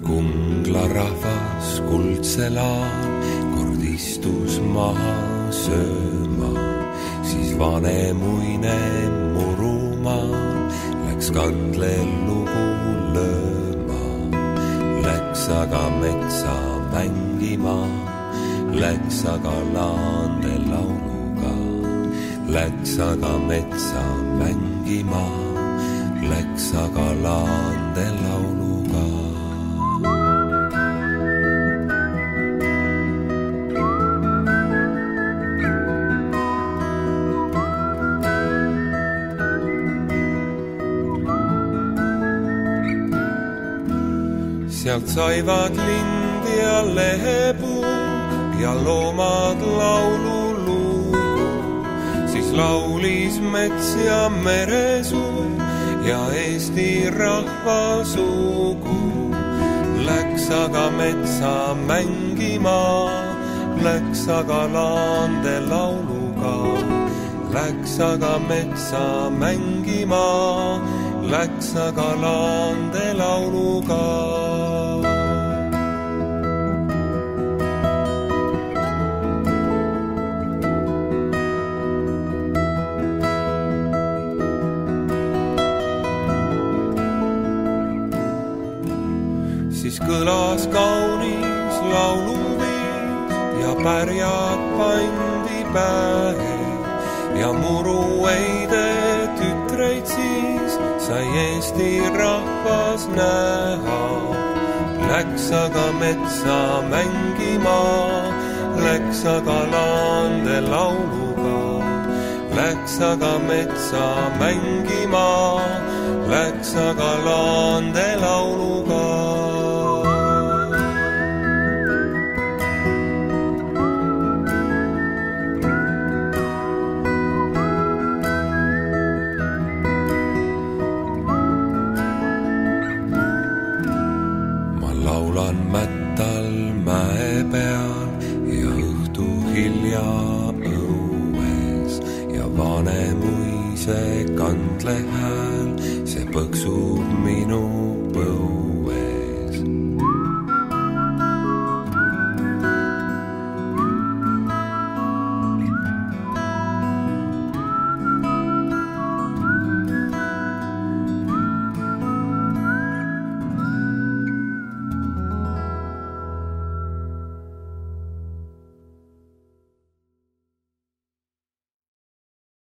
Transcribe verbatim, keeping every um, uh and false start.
Kungla rahvas kuldselaan kord istus maha sööma, siis vanemuine Murumaa läks kandlel lugu lööma. Läks aga metsa mängima, läks aga laande lauluga. Läks aga metsa mängima, läks aga laande lauluga. Sealt saivad lind ja lehepuu ja loomad laulu lugu. Siis laulis mets ja meresuu ja Eesti rahva sugu. Läks aga metsa mängima, läks aga laande lauluga. Läks aga metsa mängima, läks aga laande lauluga. Siis kõlas kaunis lauluviis ja pärjad pandi pähe ja Murueide tütreid siis sai Eesti rahvas näha. Läks aga metsa mängima, läks aga laande lauluga. Läks aga metsa mängima, läks aga laande lauluga. Laulan mättal mäe peal ja õhtu hilja õues ja vanemuise kandle hääl, see põksub minu põues.